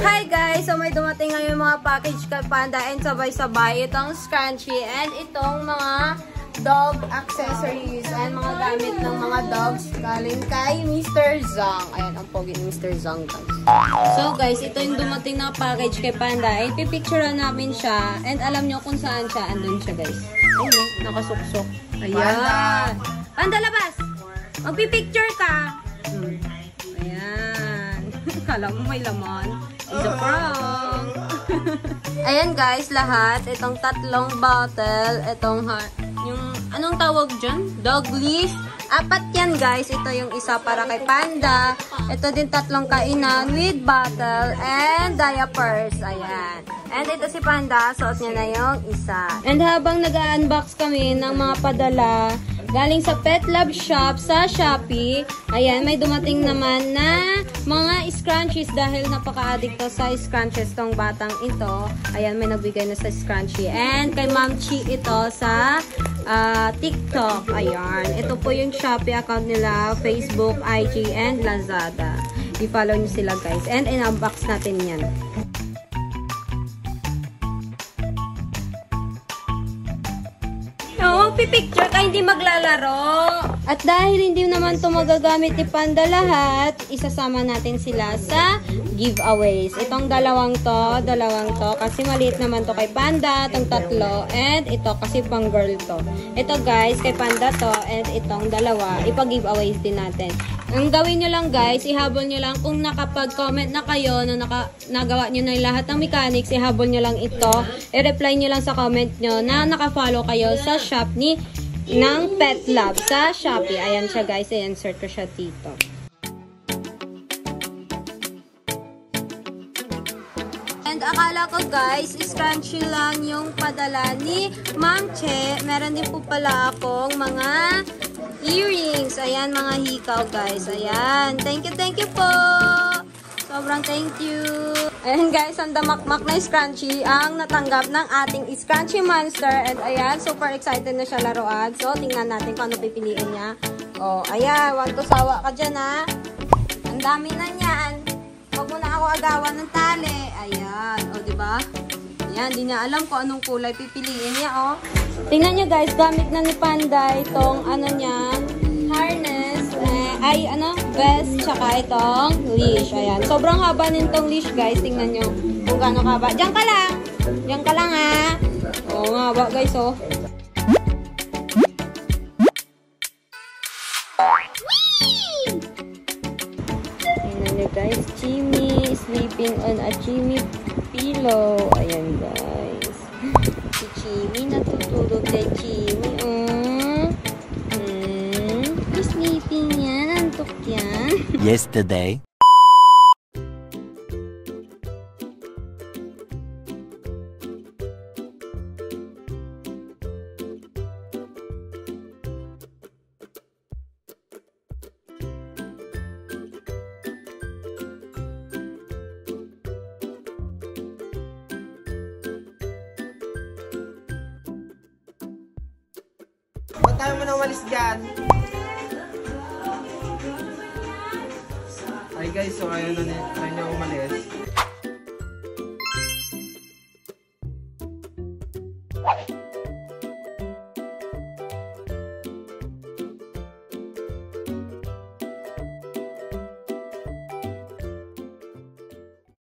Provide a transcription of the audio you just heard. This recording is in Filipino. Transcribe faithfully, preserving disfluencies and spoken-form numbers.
hi guys! So may dumating ngayon mga package kay Panda and sabay-sabay itong scrunchie and itong mga dog accessories and mga gamit ng mga dogs galing kay Mister Zhang. Ayan, ang pogi ni Mister Zhang guys. So guys, ito yung dumating na package kay Panda. Ipipicturean namin siya and alam nyo kung saan siya. Andun siya guys. Ayun, nakasuksok. Ayan. Panda, labas! Magpipicture ka! Hmm. Ayan. Kala mo may laman. It's a prank. Ayan guys, lahat. Itong tatlong bottle. Itong yung, anong tawag dyan? Dog leash. Apat yan guys. Ito yung isa para kay Panda. Ito din tatlong kainan with bottle and diapers. Ayan. And ito si Panda. Suot niya na yung isa. And habang nag-unbox kami ng mga padala galing sa Pet Love Shop sa Shopee, ayan, may dumating naman na mga scrunchies dahil napaka-addict to sa scrunchies tong batang ito. Ayan, may nagbigay na sa scrunchie. And kay Ma'am Chi ito sa uh, TikTok. Ayan, ito po yung Shopee account nila, Facebook, I G, and Lazada. I-follow nyo sila guys. And in-unbox natin yan. Magpipicture ka, hindi maglalaro. At dahil hindi naman ito magagamit ni Panda lahat, isasama natin sila sa giveaways. Itong dalawang to, dalawang to, kasi maliit naman to kay Panda, itong tatlo, and ito kasi pang girl to. Ito guys, kay Panda to, and itong dalawa, ipag-giveaways din natin. Ang gawin nyo lang guys, ihabol nyo lang kung nakapag-comment na kayo na naka, nagawa nyo na lahat ng mechanics, ihabol nyo lang ito, i-reply nyo lang sa comment nyo na nakafollow kayo sa shop ni ng Pet Love sa Shopee. Ayan siya guys, i-insert ko siya dito. And akala ko guys, scrunchie lang yung padala ni Ma'am Che. Meron din po pala akong mga earrings. Ayan, mga hikaw guys. Ayan. Thank you, thank you po. Sobrang thank you. Ayan guys, ang damakmak na scrunchie ang natanggap ng ating scrunchie monster. And ayan, super excited na siya laruan. So, tingnan natin kung ano pipiliin niya. Oh, ayan. Huwag to sawa ka dyan ha. Ang dami na niyan. Huwag mo na ako agawan ng tali. Ayan. O, diba? Ayan, di niya alam kung anong kulay pipiliin niya, oh. Tingnan niyo guys, gamit na ni Panda itong ano niya, harness, eh, ay ano, vest, tsaka itong leash. Ayan. Sobrang haba nitong leash guys. Tingnan niyo kung gaano haba. Diyan ka lang. Diyan ka lang ha. Oo, nga haba guys, oh. Tingnan niyo guys, Jimmy sleeping on a Jimmy pillow. Ayan guys. Si Jimmy natutulog kay Jimmy. Mm. Mm. Sleeping yan. Antok yan. Yesterday. Ba't tayo mo na umalis dyan? Ay guys, so ayaw na, ayaw na umalis.